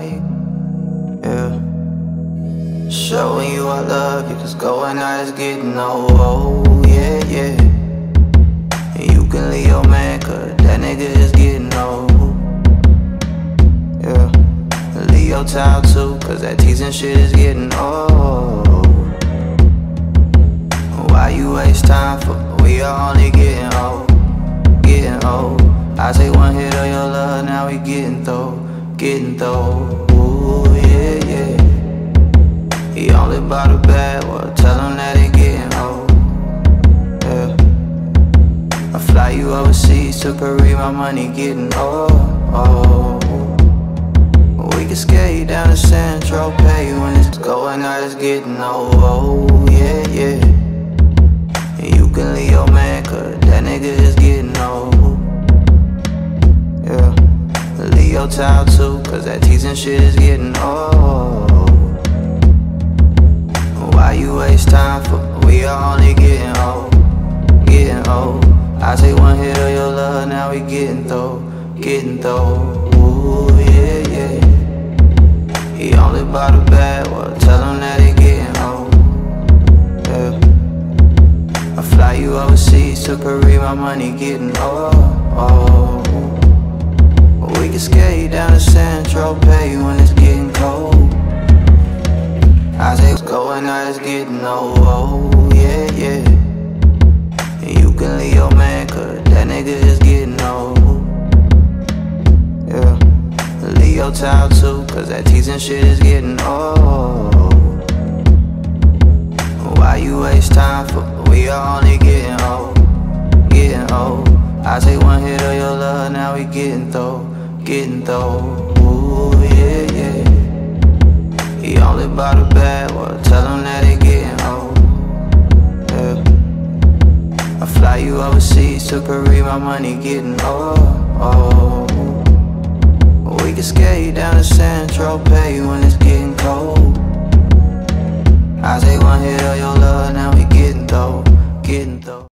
like, yeah. Showing you I love you, cause going out is getting old, yeah, yeah. And you can leave your man, cause that nigga is getting old, yeah. Leave your child too, cause that teasing shit is getting old. Why you waste time for, we are only getting old, getting old. I take one hit of your love, now we getting through, ooh, yeah, yeah. He only bought a bad, well, tell him that he getting old, yeah. I fly you overseas to Korea, my money getting old, We can skate down to Central Pay when it's going out, it's getting old, yeah, yeah. And you can leave your man, cause that nigga is getting old, yeah. Leave your child too, cause that teasing shit is getting old. Why you waste time for, we are only getting old, I take one hit of your love, now we getting through, ooh, yeah, yeah. He only bought a bad, well, tell him that he getting old, yeah. I fly you overseas to Korea, my money getting old, We can skate down to Central Pay when it's getting cold. I say what's going on, it's getting old, yeah, yeah. And you can leave your man, cause that nigga is getting old, yeah. Leave your child too, cause that teasing shit is getting old. Why you waste time for, we are only getting old, I take one hit of your love, now we getting through, ooh, yeah, yeah. He only bought a bad, well, tell him that he getting old, yeah. I fly you overseas to Korea, my money getting old, We can skate down to Central Pay when it's getting cold.